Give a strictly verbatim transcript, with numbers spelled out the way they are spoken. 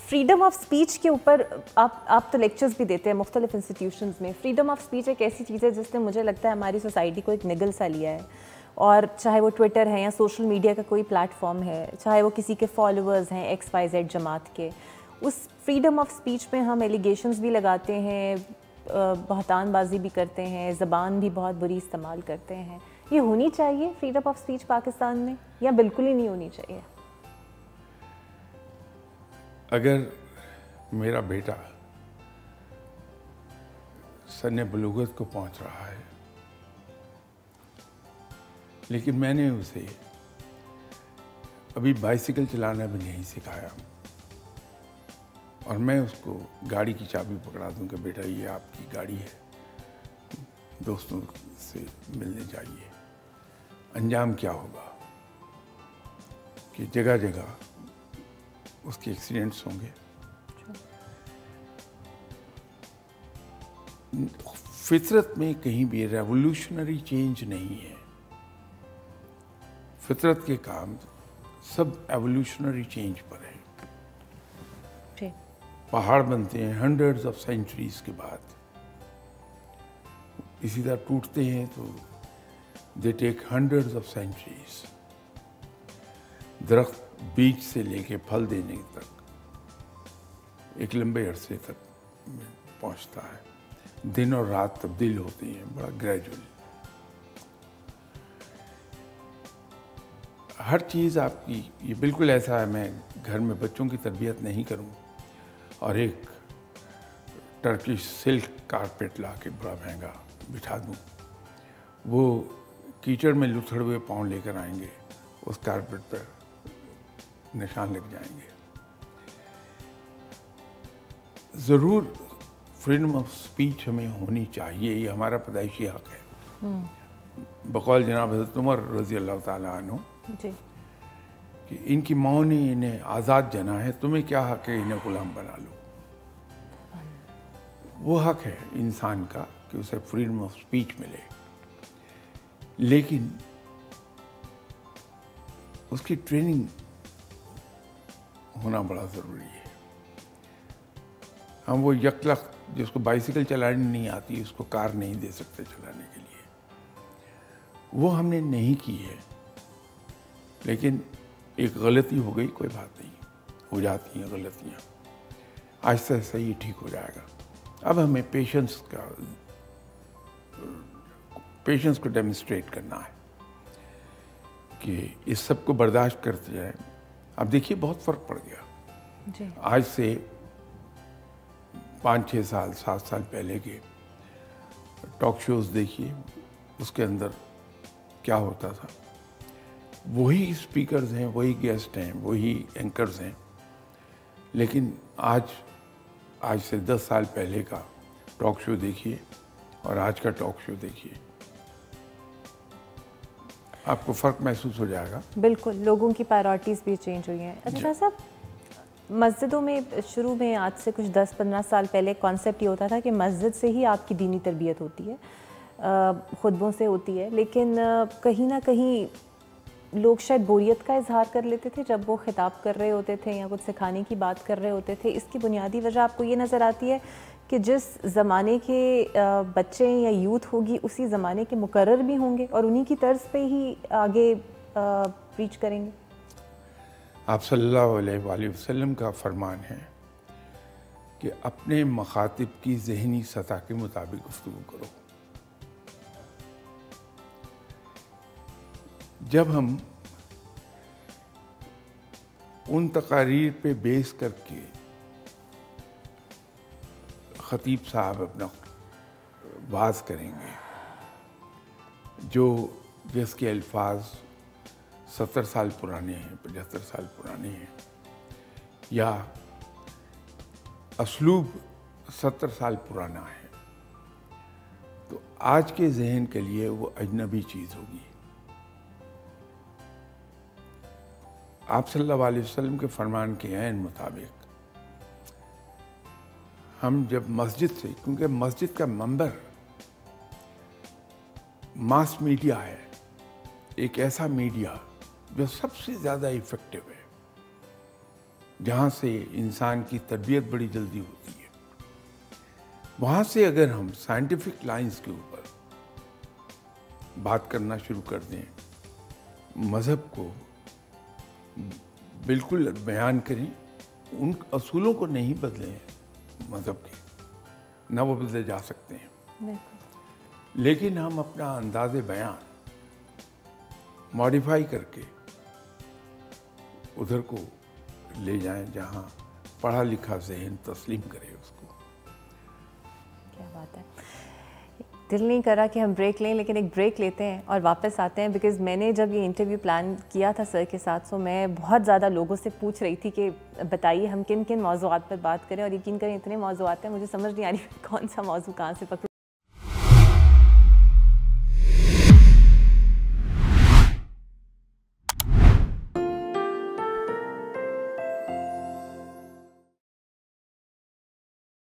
Freedom of speech के ऊपर आप आप तो लेक्चर्स भी देते हैं मुख्तलिफ इंस्टीट्यूशंस में। फ्रीडम ऑफ स्पीच एक ऐसी चीज़ है जिसने मुझे लगता है हमारी सोसाइटी को एक निगल सा लिया है, और चाहे वो ट्विटर है या सोशल मीडिया का कोई प्लेटफॉर्म है, चाहे वो किसी के फॉलोअर्स हैं एक्स वाई जेड जमात के, उस फ्रीडम ऑफ स्पीच में हम एलिगेशंस भी लगाते हैं, बहतानबाजी भी करते हैं, ज़बान भी बहुत बुरी इस्तेमाल करते हैं। ये होनी चाहिए फ्रीडम ऑफ स्पीच पाकिस्तान में या बिल्कुल ही नहीं होनी चाहिए? अगर मेरा बेटा सन्ने बलूगत को पहुंच रहा है, लेकिन मैंने उसे अभी बाइसिकल चलाना भी नहीं सिखाया, और मैं उसको गाड़ी की चाबी पकड़ा दूं कि बेटा ये आपकी गाड़ी है, दोस्तों से मिलने जाइए, अंजाम क्या होगा कि जगह जगह उसके एक्सीडेंट्स होंगे। फितरत में कहीं भी रेवोल्यूशनरी चेंज नहीं है। फितरत के काम सब एवोल्यूशनरी चेंज पर है। पहाड़ बनते हैं हंड्रेड्स ऑफ सेंचुरीज के बाद, इसी तरह टूटते हैं तो they take hundreds of centuries. दरख्त बीज से लेके फल देने तक एक लंबे अरसे तक पहुंचता है। दिन और रात तब्दील होती हैं बड़ा ग्रेजुअली। हर चीज़ आपकी, ये बिल्कुल ऐसा है, मैं घर में बच्चों की तरबियत नहीं करूं और एक टर्किश सिल्क कारपेट ला के बड़ा महंगा बिठा दूं, वो कीचड़ में लुथड़ हुए पाँव लेकर आएंगे, उस कारपेट पर निशान लग जाएंगे। ज़रूर फ्रीडम ऑफ स्पीच हमें होनी चाहिए, ये हमारा पैदाइशी हक है। बकौल जनाब हज़रत उमर रज़ी अल्लाह ताला अन्हु कि इनकी माँ ने इन्हें आज़ाद जना है, तुम्हें क्या हक है इन्हें गुलाम बना लो। वो हक है इंसान का कि उसे फ्रीडम ऑफ स्पीच मिले, लेकिन उसकी ट्रेनिंग होना बड़ा ज़रूरी है। हम वो यकलख जिसको बाइसिकल चलानी नहीं आती उसको कार नहीं दे सकते चलाने के लिए, वो हमने नहीं की है। लेकिन एक गलती हो गई, कोई बात नहीं, हो जाती हैं गलतियाँ, आहिस्ता आहिस्ता ये ठीक हो जाएगा। अब हमें पेशेंस का पेशेंस को डेमोन्स्ट्रेट करना है कि इस सब को बर्दाश्त करते जाए। अब देखिए बहुत फ़र्क पड़ गया जी। आज से पाँच छः साल सात साल पहले के टॉक शोज़ देखिए, उसके अंदर क्या होता था। वही स्पीकर्स हैं, वही गेस्ट हैं, वही एंकर्स हैं, लेकिन आज आज से दस साल पहले का टॉक शो देखिए और आज का टॉक शो देखिए, आपको फ़र्क महसूस हो जाएगा। बिल्कुल, लोगों की प्रायोरिटीज़ भी चेंज हुई हैं। अच्छा साहब, मस्जिदों में शुरू में आज से कुछ दस पंद्रह साल पहले कॉन्सेप्ट ये होता था कि मस्जिद से ही आपकी दीनी तरबियत होती है, खुतबों से होती है, लेकिन कहीं ना कहीं लोग शायद बोरियत का इजहार कर लेते थे जब वो खिताब कर रहे होते थे या कुछ सिखाने की बात कर रहे होते थे। इसकी बुनियादी वजह आपको ये नज़र आती है कि जिस ज़माने के बच्चे या यूथ होगी उसी ज़माने के मुकर्रर भी होंगे और उन्हीं की तर्ज पे ही आगे प्रीच करेंगे। आप सल्लल्लाहु अलैहि वसल्लम का फरमान है कि अपने मखातिब की ज़हनी सतह के मुताबिक गुफ्तगू करो। जब हम उन तकारीर पे बेस करके ख़तीब साहब अपना वाज करेंगे, जो जिसके अल्फाज सत्तर साल पुराने हैं, पचहत्तर साल पुराने हैं, या असलूब सत्तर साल पुराना है, तो आज के जहन के लिए वो अजनबी चीज़ होगी। आप सल्लल्लाहु अलैहि वसल्लम के फरमान के ऐन मुताबिक हम जब मस्जिद से, क्योंकि मस्जिद का मंबर मास मीडिया है, एक ऐसा मीडिया जो सबसे ज़्यादा इफ़ेक्टिव है, जहाँ से इंसान की तरबियत बड़ी जल्दी होती है, वहाँ से अगर हम साइंटिफिक लाइंस के ऊपर बात करना शुरू कर दें, मज़हब को बिल्कुल बयान करें, उन असूलों को नहीं बदलें मज़हब के, न वो बदले जा सकते हैं, लेकिन हम अपना अंदाज़ बयान मॉडिफाई करके उधर को ले जाएं जहाँ पढ़ा लिखा ज़हन तस्लीम करे उसको। क्या बात है। दिल नहीं करा कि हम ब्रेक लें, लेकिन एक ब्रेक लेते हैं और वापस आते हैं, बिकॉज़ मैंने जब ये इंटरव्यू प्लान किया था सर के साथ, सो मैं बहुत ज़्यादा लोगों से पूछ रही थी कि बताइए हम किन किन मौज़ूआत पर बात करें, और यकीन करें इतने मौज़ूआत हैं मुझे समझ नहीं आ रही कौन सा मौज़ू कहाँ से पकड़ूं।